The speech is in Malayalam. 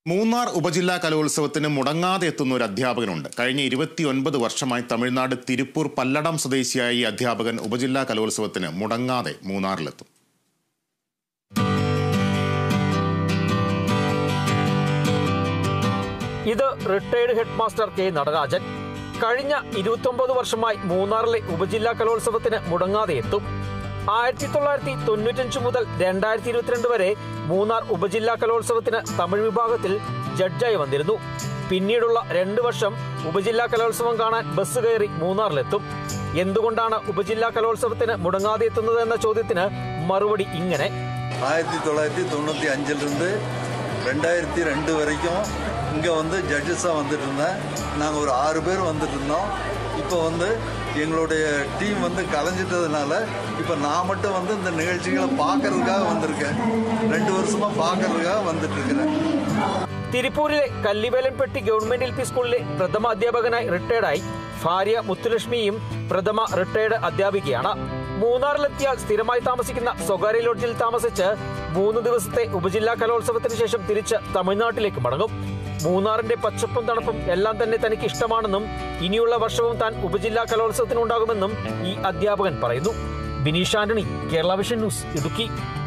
മൂന്നാർ ഉപജില്ലാ കലോത്സവത്തിന് മുടങ്ങാതെ എത്തുന്ന ഒരു അധ്യാപകനുണ്ട്. കഴിഞ്ഞ 29 വർഷമായി തമിഴ്നാട് തിരുപ്പൂർ പല്ലടം സ്വദേശിയായ ഈ അധ്യാപകൻ ഉപജില്ലാ കലോത്സവത്തിന് മുടങ്ങാതെ മൂന്നാറിലെത്തും. ഇത് retired head master K Natarajan. കഴിഞ്ഞ 29 വർഷമായി മൂന്നാറിലെ ഉപജില്ലാ കലോത്സവത്തിന് മുടങ്ങാതെ എത്തും. 1995 മുതൽ 2022 വരെ മൂന്നാർ ഉപജില്ലാ കലോത്സവത്തിന് തമിഴ് വിഭാഗത്തിൽ ജഡ്ജായി വന്നിരുന്നു. പിന്നീടുള്ള 2 വർഷം ഉപജില്ലാ കലോത്സവം കാണാൻ ബസ് കയറി മൂന്നാറിലെത്തും. എന്തുകൊണ്ടാണ് ഉപജില്ലാ കലോത്സവത്തിന് മുടങ്ങാതെ എത്തുന്നത് എന്ന ചോദ്യത്തിന് മറുപടി ഇങ്ങനെ: 1995 2002 வரைக்கும் இங்கே ஜட்ஜஸாக வந்துட்டு இருந்தேன். நாங்கள் ஒரு 6 பேர் வந்துட்டு இருந்தோம். இப்போ எங்களுடைய டீம் கலைஞ்சிட்டதுனால இப்போ நான் மட்டும் இந்த நிகழ்ச்சிகளை பார்க்கறதுக்காக வந்திருக்கேன். 2 வருஷமாக பார்க்கறதுக்காக வந்துட்டு இருக்கிறேன். തിരുപ്പൂരിലെ കല്ലിവേലൻപെട്ടി ഗവൺമെന്റ് LP സ്കൂളിലെ പ്രഥമ അധ്യാപകനായി റിട്ടയർഡായി. ഭാര്യ മുത്തുലക്ഷ്മിയും പ്രഥമ റിട്ടയർഡ് അധ്യാപികയാണ്. മൂന്നാറിലെത്തിയാൽ സ്ഥിരമായി താമസിക്കുന്ന സ്വകാര്യ ലോഡ്ജിൽ താമസിച്ച് 3 ദിവസത്തെ ഉപജില്ലാ കലോത്സവത്തിന് ശേഷം തിരിച്ച് തമിഴ്നാട്ടിലേക്ക് മടങ്ങും. മൂന്നാറിന്റെ പച്ചപ്പും തണുപ്പും എല്ലാം തന്നെ തനിക്ക് ഇഷ്ടമാണെന്നും ഇനിയുള്ള വർഷവും താൻ ഉപജില്ലാ കലോത്സവത്തിനുണ്ടാകുമെന്നും ഈ അധ്യാപകൻ പറയുന്നു. Bineesh Antony, Kerala vision news, Idukki.